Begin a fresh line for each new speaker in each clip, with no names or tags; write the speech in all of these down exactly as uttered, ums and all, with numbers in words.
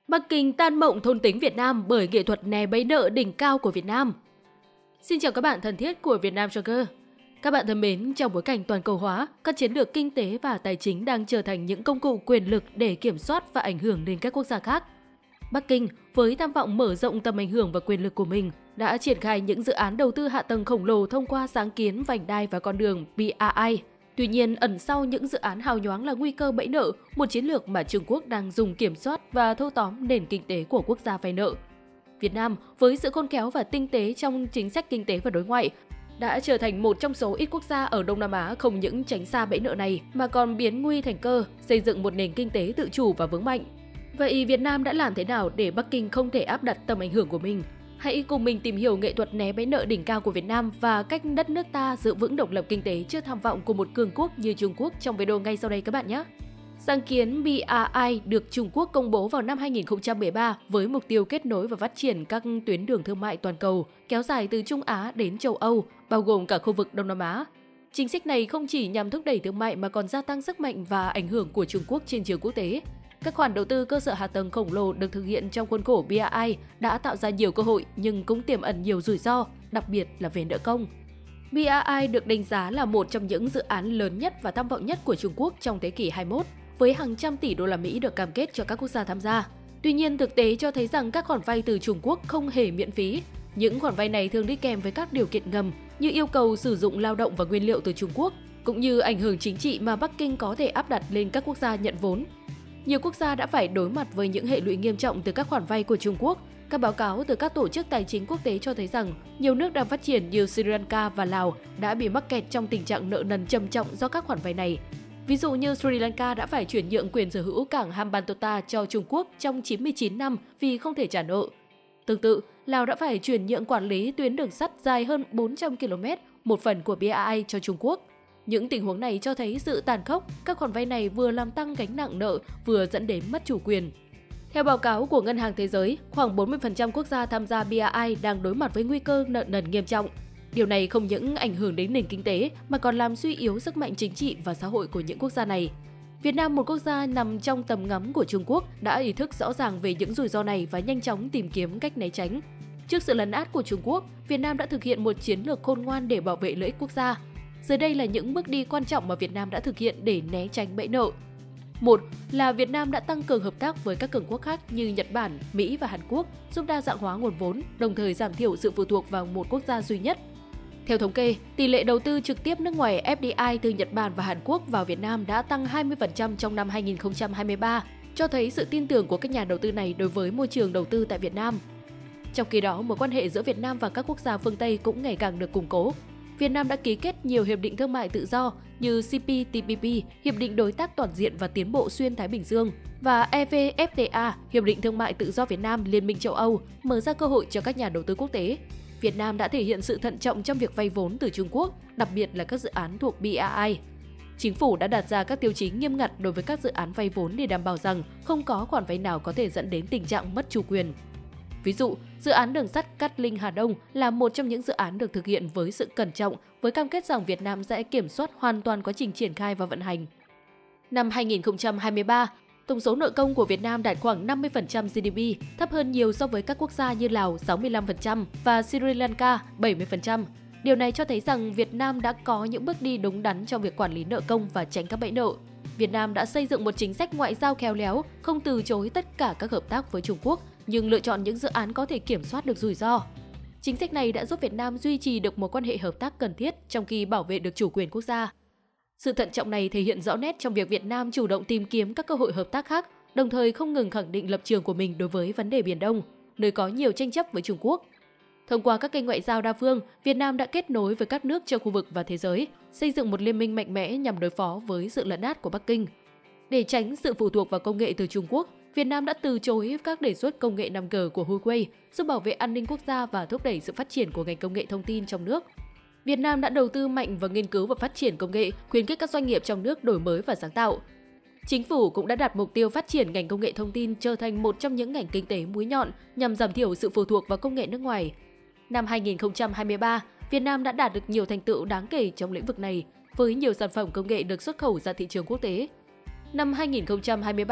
Bắc Kinh tan mộng thôn tính Việt Nam bởi nghệ thuật né bẫy nợ đỉnh cao của Việt Nam. Xin chào các bạn thân thiết của Việt Nam Joker. Các bạn thân mến, trong bối cảnh toàn cầu hóa, các chiến lược kinh tế và tài chính đang trở thành những công cụ quyền lực để kiểm soát và ảnh hưởng đến các quốc gia khác. Bắc Kinh, với tham vọng mở rộng tầm ảnh hưởng và quyền lực của mình, đã triển khai những dự án đầu tư hạ tầng khổng lồ thông qua sáng kiến vành đai và con đường B R I. Tuy nhiên, ẩn sau những dự án hào nhoáng là nguy cơ bẫy nợ, một chiến lược mà Trung Quốc đang dùng kiểm soát và thâu tóm nền kinh tế của quốc gia vay nợ. Việt Nam, với sự khôn khéo và tinh tế trong chính sách kinh tế và đối ngoại, đã trở thành một trong số ít quốc gia ở Đông Nam Á không những tránh xa bẫy nợ này mà còn biến nguy thành cơ, xây dựng một nền kinh tế tự chủ và vững mạnh. Vậy Việt Nam đã làm thế nào để Bắc Kinh không thể áp đặt tầm ảnh hưởng của mình? Hãy cùng mình tìm hiểu nghệ thuật né bẫy nợ đỉnh cao của Việt Nam và cách đất nước ta giữ vững độc lập kinh tế trước tham vọng của một cường quốc như Trung Quốc trong video ngay sau đây các bạn nhé. Sáng kiến B R I được Trung Quốc công bố vào năm hai nghìn không trăm mười ba với mục tiêu kết nối và phát triển các tuyến đường thương mại toàn cầu kéo dài từ Trung Á đến châu Âu, bao gồm cả khu vực Đông Nam Á. Chính sách này không chỉ nhằm thúc đẩy thương mại mà còn gia tăng sức mạnh và ảnh hưởng của Trung Quốc trên trường quốc tế. Các khoản đầu tư cơ sở hạ tầng khổng lồ được thực hiện trong khuôn khổ B R I đã tạo ra nhiều cơ hội nhưng cũng tiềm ẩn nhiều rủi ro, đặc biệt là về nợ công. B R I được đánh giá là một trong những dự án lớn nhất và tham vọng nhất của Trung Quốc trong thế kỷ hai mươi mốt, với hàng trăm tỷ đô la Mỹ được cam kết cho các quốc gia tham gia. Tuy nhiên, thực tế cho thấy rằng các khoản vay từ Trung Quốc không hề miễn phí. Những khoản vay này thường đi kèm với các điều kiện ngầm như yêu cầu sử dụng lao động và nguyên liệu từ Trung Quốc, cũng như ảnh hưởng chính trị mà Bắc Kinh có thể áp đặt lên các quốc gia nhận vốn. Nhiều quốc gia đã phải đối mặt với những hệ lụy nghiêm trọng từ các khoản vay của Trung Quốc. Các báo cáo từ các tổ chức tài chính quốc tế cho thấy rằng nhiều nước đang phát triển như Sri Lanka và Lào đã bị mắc kẹt trong tình trạng nợ nần trầm trọng do các khoản vay này. Ví dụ như Sri Lanka đã phải chuyển nhượng quyền sở hữu cảng Hambantota cho Trung Quốc trong chín mươi chín năm vì không thể trả nợ. Tương tự, Lào đã phải chuyển nhượng quản lý tuyến đường sắt dài hơn bốn trăm ki lô mét, một phần của B R I cho Trung Quốc. Những tình huống này cho thấy sự tàn khốc, các khoản vay này vừa làm tăng gánh nặng nợ, vừa dẫn đến mất chủ quyền. Theo báo cáo của Ngân hàng Thế giới, khoảng bốn mươi phần trăm quốc gia tham gia B R I đang đối mặt với nguy cơ nợ nần nghiêm trọng. Điều này không những ảnh hưởng đến nền kinh tế mà còn làm suy yếu sức mạnh chính trị và xã hội của những quốc gia này. Việt Nam, một quốc gia nằm trong tầm ngắm của Trung Quốc, đã ý thức rõ ràng về những rủi ro này và nhanh chóng tìm kiếm cách né tránh. Trước sự lấn át của Trung Quốc, Việt Nam đã thực hiện một chiến lược khôn ngoan để bảo vệ lợi ích quốc gia. Dưới đây là những bước đi quan trọng mà Việt Nam đã thực hiện để né tránh bẫy nợ. Một là Việt Nam đã tăng cường hợp tác với các cường quốc khác như Nhật Bản, Mỹ và Hàn Quốc, giúp đa dạng hóa nguồn vốn, đồng thời giảm thiểu sự phụ thuộc vào một quốc gia duy nhất. Theo thống kê, tỷ lệ đầu tư trực tiếp nước ngoài F D I từ Nhật Bản và Hàn Quốc vào Việt Nam đã tăng hai mươi phần trăm trong năm hai nghìn không trăm hai mươi ba, cho thấy sự tin tưởng của các nhà đầu tư này đối với môi trường đầu tư tại Việt Nam. Trong khi đó, mối quan hệ giữa Việt Nam và các quốc gia phương Tây cũng ngày càng được củng cố. Việt Nam đã ký kết nhiều hiệp định thương mại tự do như C P T P P, Hiệp định Đối tác Toàn diện và Tiến bộ Xuyên Thái Bình Dương, và E V F T A, Hiệp định Thương mại Tự do Việt Nam Liên minh châu Âu, mở ra cơ hội cho các nhà đầu tư quốc tế. Việt Nam đã thể hiện sự thận trọng trong việc vay vốn từ Trung Quốc, đặc biệt là các dự án thuộc B R I. Chính phủ đã đặt ra các tiêu chí nghiêm ngặt đối với các dự án vay vốn để đảm bảo rằng không có khoản vay nào có thể dẫn đến tình trạng mất chủ quyền. Ví dụ, dự án đường sắt Cát Linh - Hà Đông là một trong những dự án được thực hiện với sự cẩn trọng, với cam kết rằng Việt Nam sẽ kiểm soát hoàn toàn quá trình triển khai và vận hành. Năm hai nghìn không trăm hai mươi ba, tổng số nợ công của Việt Nam đạt khoảng năm mươi phần trăm G D P, thấp hơn nhiều so với các quốc gia như Lào sáu mươi lăm phần trăm và Sri Lanka bảy mươi phần trăm. Điều này cho thấy rằng Việt Nam đã có những bước đi đúng đắn trong việc quản lý nợ công và tránh các bẫy nợ. Việt Nam đã xây dựng một chính sách ngoại giao khéo léo, không từ chối tất cả các hợp tác với Trung Quốc, nhưng lựa chọn những dự án có thể kiểm soát được rủi ro. Chính sách này đã giúp Việt Nam duy trì được mối quan hệ hợp tác cần thiết trong khi bảo vệ được chủ quyền quốc gia. Sự thận trọng này thể hiện rõ nét trong việc Việt Nam chủ động tìm kiếm các cơ hội hợp tác khác, đồng thời không ngừng khẳng định lập trường của mình đối với vấn đề Biển Đông, nơi có nhiều tranh chấp với Trung Quốc. Thông qua các kênh ngoại giao đa phương, Việt Nam đã kết nối với các nước trong khu vực và thế giới, xây dựng một liên minh mạnh mẽ nhằm đối phó với sự lấn át của Bắc Kinh. Để tránh sự phụ thuộc vào công nghệ từ Trung Quốc, Việt Nam đã từ chối các đề xuất công nghệ năm G của Huawei, giúp bảo vệ an ninh quốc gia và thúc đẩy sự phát triển của ngành công nghệ thông tin trong nước. Việt Nam đã đầu tư mạnh vào nghiên cứu và phát triển công nghệ, khuyến khích các doanh nghiệp trong nước đổi mới và sáng tạo. Chính phủ cũng đã đặt mục tiêu phát triển ngành công nghệ thông tin trở thành một trong những ngành kinh tế mũi nhọn nhằm giảm thiểu sự phụ thuộc vào công nghệ nước ngoài. Năm hai nghìn không trăm hai mươi ba, Việt Nam đã đạt được nhiều thành tựu đáng kể trong lĩnh vực này, với nhiều sản phẩm công nghệ được xuất khẩu ra thị trường quốc tế. Năm hai nghìn không trăm hai mươi ba,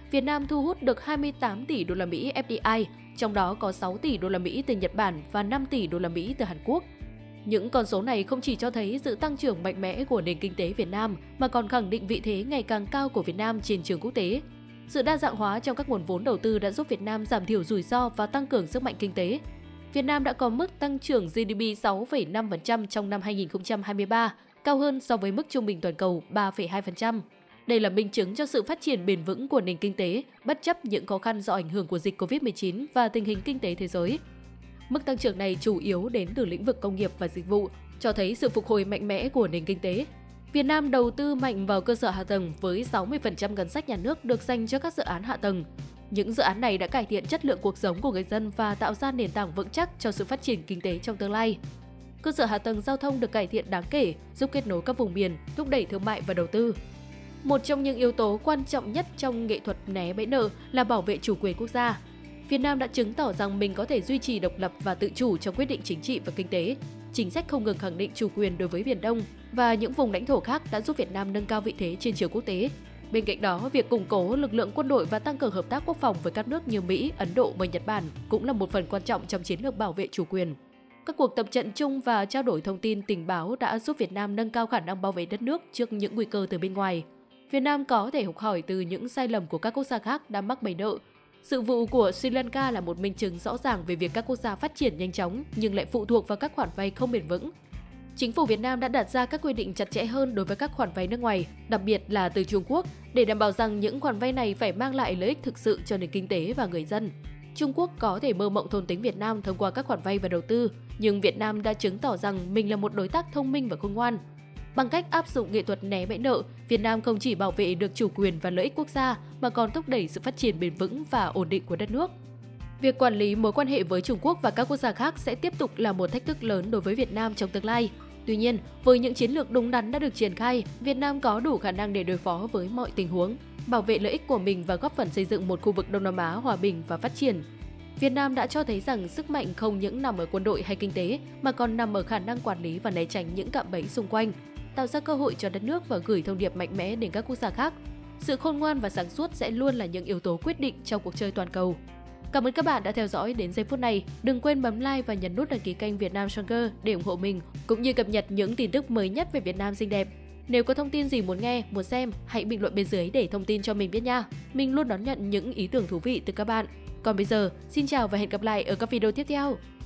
Việt Nam thu hút được hai mươi tám tỷ đô la Mỹ F D I, trong đó có sáu tỷ đô la Mỹ từ Nhật Bản và năm tỷ đô la Mỹ từ Hàn Quốc. Những con số này không chỉ cho thấy sự tăng trưởng mạnh mẽ của nền kinh tế Việt Nam mà còn khẳng định vị thế ngày càng cao của Việt Nam trên trường quốc tế. Sự đa dạng hóa trong các nguồn vốn đầu tư đã giúp Việt Nam giảm thiểu rủi ro và tăng cường sức mạnh kinh tế. Việt Nam đã có mức tăng trưởng G D P sáu phẩy năm phần trăm trong năm hai nghìn không trăm hai mươi ba, cao hơn so với mức trung bình toàn cầu ba phẩy hai phần trăm. Đây là minh chứng cho sự phát triển bền vững của nền kinh tế, bất chấp những khó khăn do ảnh hưởng của dịch Covid mười chín và tình hình kinh tế thế giới. Mức tăng trưởng này chủ yếu đến từ lĩnh vực công nghiệp và dịch vụ, cho thấy sự phục hồi mạnh mẽ của nền kinh tế. Việt Nam đầu tư mạnh vào cơ sở hạ tầng với sáu mươi phần trăm ngân sách nhà nước được dành cho các dự án hạ tầng. Những dự án này đã cải thiện chất lượng cuộc sống của người dân và tạo ra nền tảng vững chắc cho sự phát triển kinh tế trong tương lai. Cơ sở hạ tầng giao thông được cải thiện đáng kể, giúp kết nối các vùng miền, thúc đẩy thương mại và đầu tư. Một trong những yếu tố quan trọng nhất trong nghệ thuật né bẫy nợ là bảo vệ chủ quyền quốc gia. Việt Nam đã chứng tỏ rằng mình có thể duy trì độc lập và tự chủ trong quyết định chính trị và kinh tế. Chính sách không ngừng khẳng định chủ quyền đối với Biển Đông và những vùng lãnh thổ khác đã giúp Việt Nam nâng cao vị thế trên trường quốc tế. Bên cạnh đó, việc củng cố lực lượng quân đội và tăng cường hợp tác quốc phòng với các nước như Mỹ, Ấn Độ và Nhật Bản cũng là một phần quan trọng trong chiến lược bảo vệ chủ quyền. Các cuộc tập trận chung và trao đổi thông tin tình báo đã giúp Việt Nam nâng cao khả năng bảo vệ đất nước trước những nguy cơ từ bên ngoài. Việt Nam có thể học hỏi từ những sai lầm của các quốc gia khác đã mắc bẫy nợ. Sự vụ của Sri Lanka là một minh chứng rõ ràng về việc các quốc gia phát triển nhanh chóng nhưng lại phụ thuộc vào các khoản vay không bền vững. Chính phủ Việt Nam đã đặt ra các quy định chặt chẽ hơn đối với các khoản vay nước ngoài, đặc biệt là từ Trung Quốc, để đảm bảo rằng những khoản vay này phải mang lại lợi ích thực sự cho nền kinh tế và người dân. Trung Quốc có thể mơ mộng thôn tính Việt Nam thông qua các khoản vay và đầu tư, nhưng Việt Nam đã chứng tỏ rằng mình là một đối tác thông minh và khôn ngoan. Bằng cách áp dụng nghệ thuật né bẫy nợ, Việt Nam không chỉ bảo vệ được chủ quyền và lợi ích quốc gia mà còn thúc đẩy sự phát triển bền vững và ổn định của đất nước. Việc quản lý mối quan hệ với Trung Quốc và các quốc gia khác sẽ tiếp tục là một thách thức lớn đối với Việt Nam trong tương lai. Tuy nhiên, với những chiến lược đúng đắn đã được triển khai, Việt Nam có đủ khả năng để đối phó với mọi tình huống, bảo vệ lợi ích của mình và góp phần xây dựng một khu vực Đông Nam Á hòa bình và phát triển. Việt Nam đã cho thấy rằng sức mạnh không những nằm ở quân đội hay kinh tế mà còn nằm ở khả năng quản lý và né tránh những cạm bẫy xung quanh, tạo ra cơ hội cho đất nước và gửi thông điệp mạnh mẽ đến các quốc gia khác. Sự khôn ngoan và sáng suốt sẽ luôn là những yếu tố quyết định trong cuộc chơi toàn cầu. Cảm ơn các bạn đã theo dõi đến giây phút này. Đừng quên bấm like và nhấn nút đăng ký kênh Việt Nam Stronger để ủng hộ mình, cũng như cập nhật những tin tức mới nhất về Việt Nam xinh đẹp. Nếu có thông tin gì muốn nghe, muốn xem, hãy bình luận bên dưới để thông tin cho mình biết nha. Mình luôn đón nhận những ý tưởng thú vị từ các bạn. Còn bây giờ, xin chào và hẹn gặp lại ở các video tiếp theo.